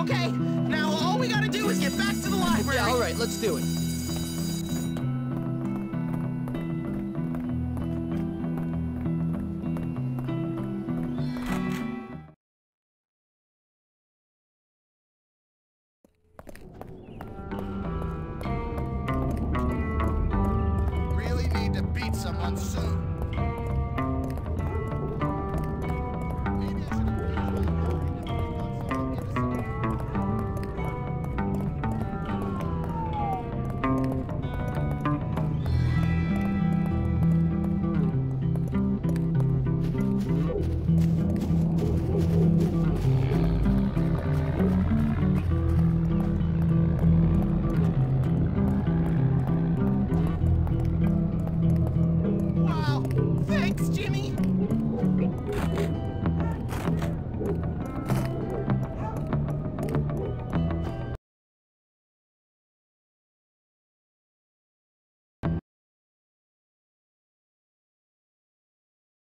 Okay, now all we gotta do is get back to the library. Yeah, all right, let's do it. Really need to beat someone soon. Maybe I should Wow, thanks, Jimmy.